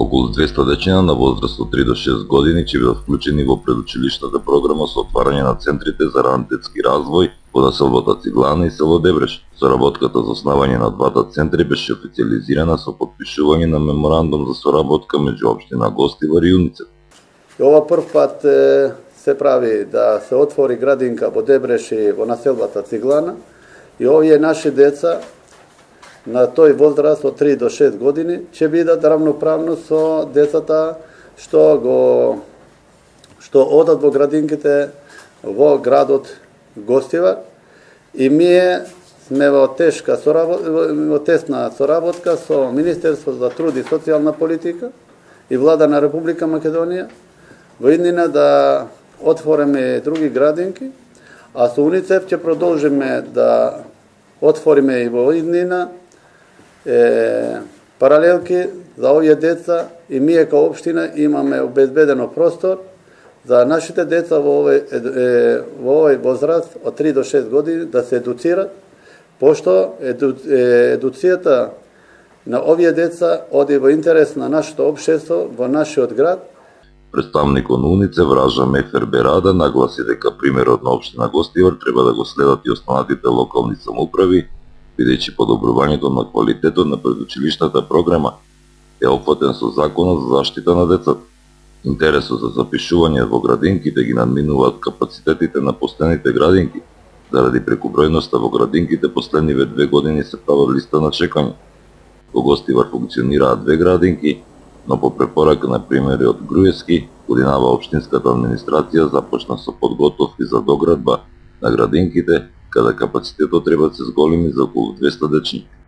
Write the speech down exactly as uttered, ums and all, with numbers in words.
Околу двеста дечиња на возраст од три до шест години ќе бидат вклучени во предучилишната програма со отварање на центрите за ран детски развој во населбата Циглана и село Дебреш. Соработката за основање на двата центри беше официјализирана со потпишување на меморандум за соработка меѓу општина Гостивар и Уницев. Ова прв пат се прави да се отвори градинка во Дебреш и во населбата Циглана и овие наши деца на тој возраст од три до шест години ќе бидат равноправно со децата што го што одат во градинките во градот Гостивар и ние сме во тешка во тесна соработка со Министерство за труд и социјална политика и Влада на Република Македонија во иднина да отвориме други градинки, а со Уницев ќе продолжиме да отвориме и во иднина Е, паралелки за овие деца и ние као општина имаме обезбедено простор за нашите деца во овој, е, во овој возраст од три до шест години да се едуцират, пошто еду, е, едуцијата на овие деца оди во интерес на нашето општество, во нашиот град. Представникот на Уницев Ража Мехфер Берада нагласи дека примерот на општина Гостивар треба да го следат и останатите локални самоуправи, бидејќи подобрувањето на квалитетот на предучилишната програма е опфатен со Законот за заштита на децата. Интересот за запишување во градинките ги надминуваат капацитетите на постојаните градинки, заради прекубројноста во градинките последниве две години се права листа на чекање. Во Гостивар функционираат две градинки, но по препорака на примери од Груевски, годинава општинската администрација започна со подготовки за доградба на градинките, каде капацитетот треба да се зголеми за околу двеста дечиња.